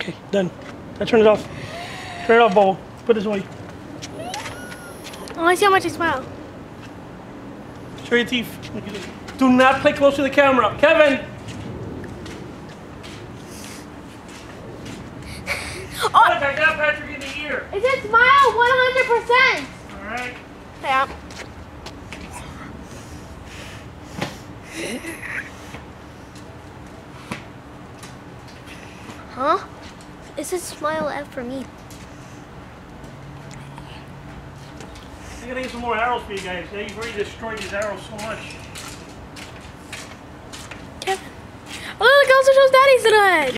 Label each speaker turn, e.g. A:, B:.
A: Okay, done. Now turn it off. Turn it off, Bobo. Put this away.
B: I want to see how much I smile.
A: Show your teeth. Do not play close to the camera. Kevin!
B: Oh.
A: Look, I got Patrick in the ear.
B: It said smile 100%.
A: Alright.
B: Yeah. Huh? It says smile F for me.
A: I'm gonna get some more arrows for you guys. Yeah, you've already destroyed these arrows so much.
B: Kevin. Oh, look, it also shows Daddy's today.